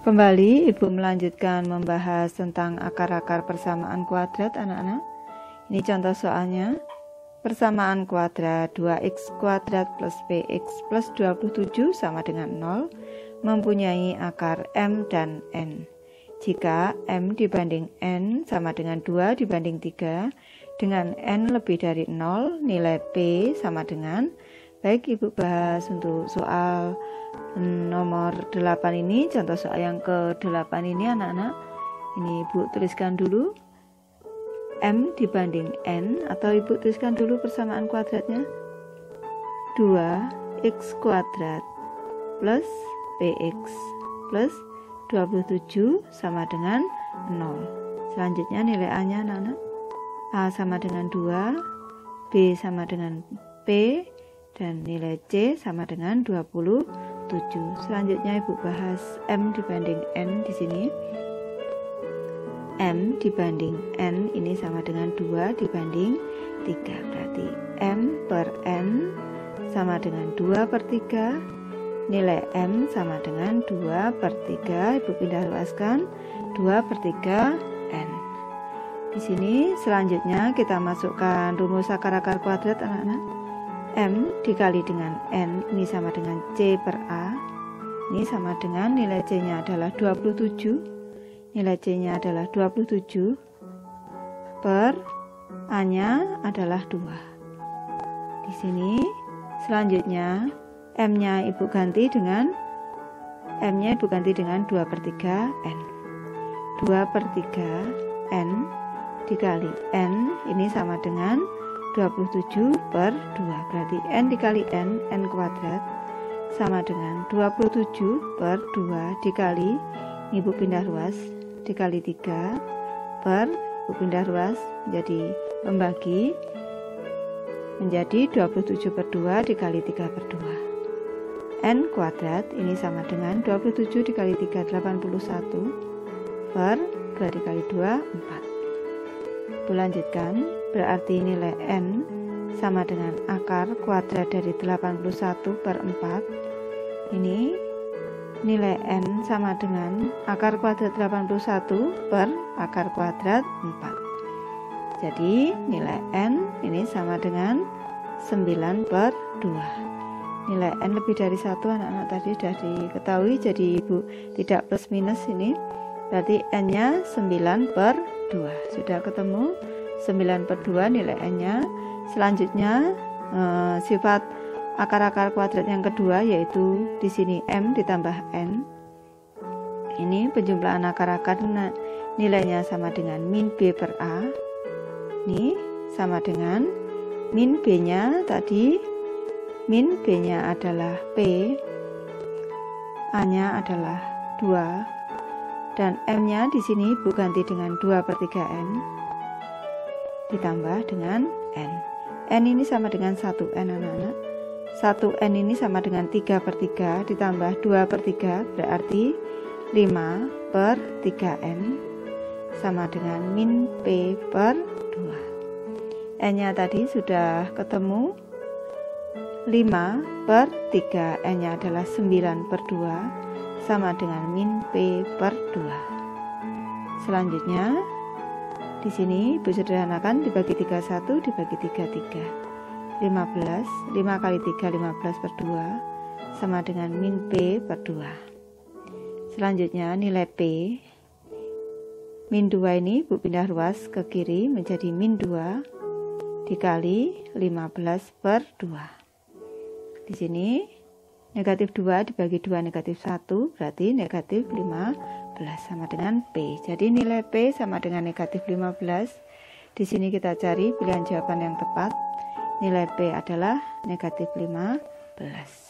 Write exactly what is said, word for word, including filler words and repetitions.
Kembali Ibu melanjutkan membahas tentang akar-akar persamaan kuadrat anak-anak. Ini contoh soalnya. Persamaan kuadrat dua x kuadrat plus px plus dua puluh tujuh sama dengan nol mempunyai akar m dan n. Jika m dibanding n sama dengan dua dibanding tiga, dengan n lebih dari nol, nilai p sama dengan, baik Ibu bahas untuk soal nomor delapan ini, contoh soal yang ke delapan ini anak-anak. Ini Ibu tuliskan dulu m dibanding n, atau Ibu tuliskan dulu persamaan kuadratnya. Dua x kuadrat plus px plus dua puluh tujuh sama dengan nol. Selanjutnya nilai a-nya anak-anak. A sama dengan dua, b sama dengan p, dan nilai c sama dengan dua puluh tujuh. Selanjutnya Ibu bahas m dibanding n di sini. M dibanding n ini sama dengan dua dibanding tiga. Berarti m per n sama dengan dua per tiga. Nilai m sama dengan dua per tiga. Ibu pindah luaskan dua per tiga n. Di sini selanjutnya kita masukkan rumus akar-akar kuadrat anak-anak. M dikali dengan n ini sama dengan c per a. Ini sama dengan nilai c-nya adalah dua puluh tujuh. Nilai c-nya adalah dua puluh tujuh per a-nya adalah dua. Di sini selanjutnya m-nya Ibu ganti dengan m-nya Ibu ganti dengan dua per tiga n. dua per tiga n dikali n ini sama dengan dua puluh tujuh per dua. Berarti n dikali n, n kuadrat, sama dengan dua puluh tujuh per dua dikali, Ibu pindah ruas, dikali tiga per, Ibu pindah ruas menjadi membagi, menjadi dua puluh tujuh per dua dikali tiga per dua. N kuadrat ini sama dengan dua puluh tujuh dikali tiga, delapan puluh satu per dua dikali dua, empat. Ibu lanjutkan, berarti nilai n sama dengan akar kuadrat dari delapan puluh satu per empat. Ini nilai n sama dengan akar kuadrat delapan puluh satu per akar kuadrat empat. Jadi nilai n ini sama dengan sembilan per dua. Nilai n lebih dari satu anak-anak tadi sudah diketahui, jadi Ibu tidak plus minus ini. Berarti n-nya sembilan per dua. Sudah ketemu sembilan per dua nilai n-nya. Selanjutnya eh, sifat akar-akar kuadrat yang kedua, yaitu di sini m ditambah n. Ini penjumlahan akar-akar, nilainya sama dengan min b per a. Ini sama dengan min b-nya tadi, min b-nya adalah p, a-nya adalah dua, dan m-nya di sini Ibu ganti dengan dua per tiga n ditambah dengan n. N ini sama dengan satu n anak-anak. satu n ini sama dengan tiga per tiga ditambah dua per tiga, berarti lima per tiga n sama dengan min p per dua. N-nya tadi sudah ketemu, lima per tiga, n-nya adalah sembilan per dua sama dengan min p per dua. Selanjutnya di sini Ibu sederhanakan, dibagi tiga puluh satu dibagi tiga puluh tiga. lima belas, lima kali tiga, lima belas per dua sama dengan min p per dua. Selanjutnya nilai p min dua ini Ibu pindah ruas ke kiri menjadi min dua dikali lima belas per dua. Di sini negatif dua dibagi dua, negatif satu, berarti negatif lima belas sama dengan P. Jadi nilai P sama dengan negatif lima belas. Di sini kita cari pilihan jawaban yang tepat. Nilai P adalah negatif lima belas.